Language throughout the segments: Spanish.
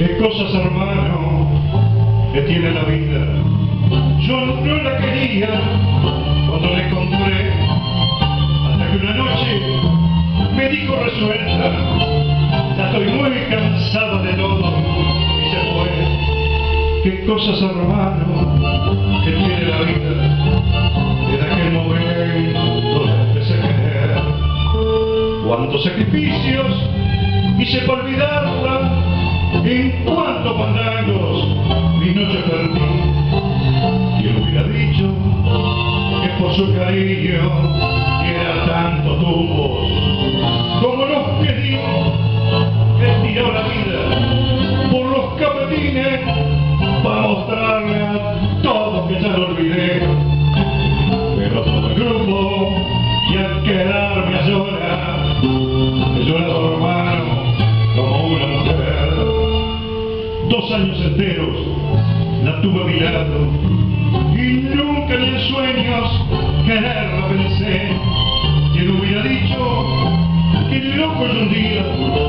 Qué cosas, hermano, que tiene la vida. Yo no la quería cuando la encontré, hasta que una noche me dijo resuelta: ya estoy muy cansada de todo, y se fue. Qué cosas, hermano, que tiene la vida. Desde aquel momento la empecé a querer. Cuántos sacrificios hice para olvidarla, en cuántos fandangos mi noche perdí. ¿Quién hubiera dicho que por su cariño diera tantos tumbos como los que di? Él tiró la vida por los capetines para mostrarle a todos que ya lo olvidé. Pero todo el grupo, y al quedarme a llorar, he llorado, hermano, como una mujer. 2 años enteros la tuve a mi lado, y nunca ni en sueños quererla pensé. ¿Quién hubiera dicho que loco yo un día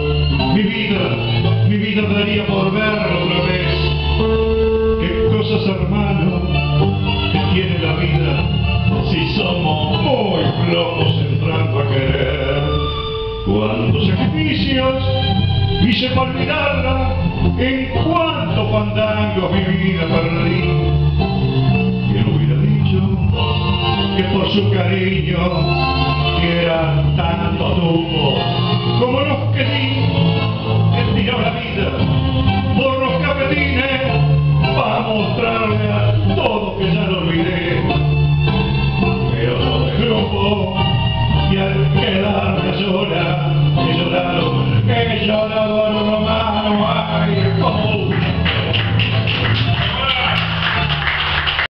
mi vida daría por verla otra vez? Qué cosas, hermano, que tiene la vida, si somos muy flojos entrando a querer. Cuántos sacrificios hice para olvidarla, en cuántos fandangos mi vida perdí. ¿Quién hubiera dicho que por su cariño diera tanto tumbos como los que di? Él tiró la vida por los capetines para mostrarle a todos que ya lo olvidé. Pero todo el grupo, y al quedarme sola, he llorado, hermano, ay,